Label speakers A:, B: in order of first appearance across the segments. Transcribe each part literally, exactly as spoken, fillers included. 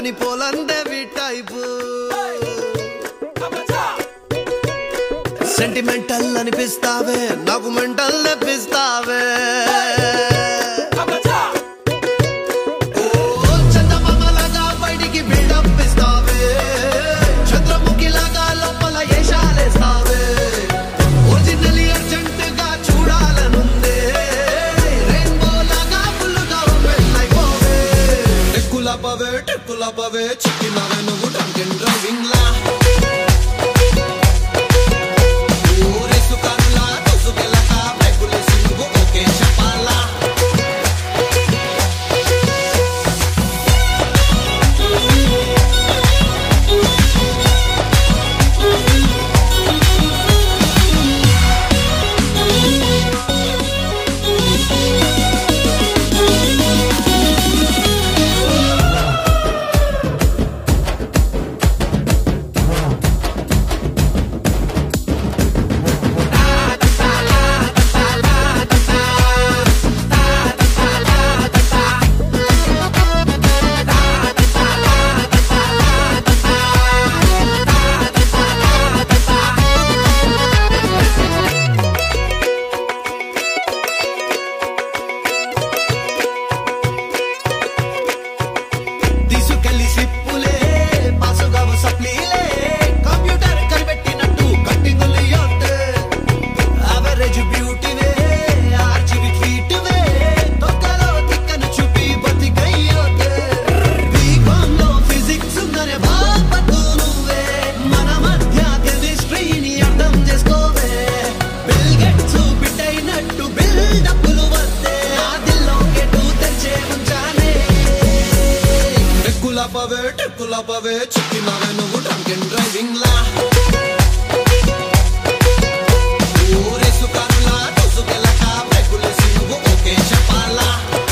A: పని పోలందేవి type sentimental అనిపిస్తావే నాకు mental తెప్పిస్తావే చందమామలాగా బయటికి బిల్డప్ ఇస్తావే చంద్రముఖి లాగా లోపల ఏషాలేస్తావే ఒరిజినల్లీ అర్జెంట్ గా చూడాలనుందే రెయిన్బో లాగా ఫుల్గా వెళ్ళైపోవే టెక్కులపవే టెక్కులపవే చిక్కినవే నువ్వు డ్రంకెన్ డ్రైవింగ్ లా Pave chikinave nuvu drunken driving la ure sukarla dusukela ka brekule sinuvu okay chapala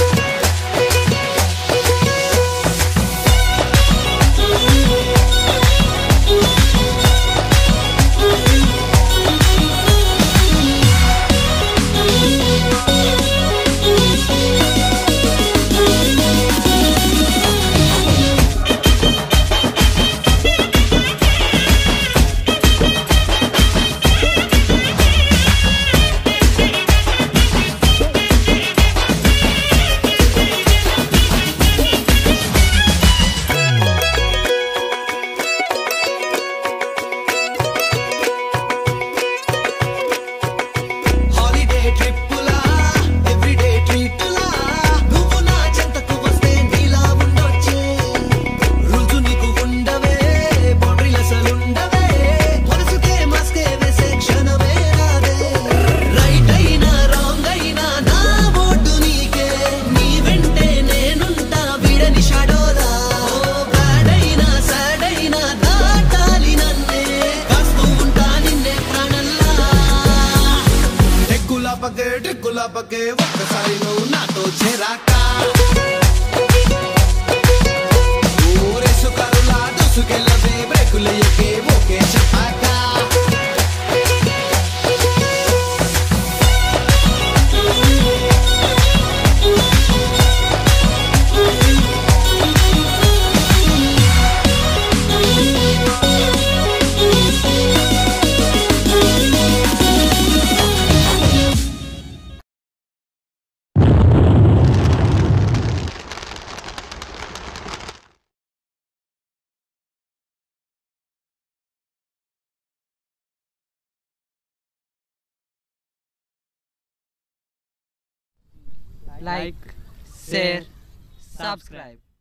A: పగే ఒక్కసారి నువ్వు నాతో చేరాకా ఊరే సుకారులా దూసుకెళ్ళవే బ్రేకులయ్యకే ఓకే చెప్పాకా
B: like, share, subscribe.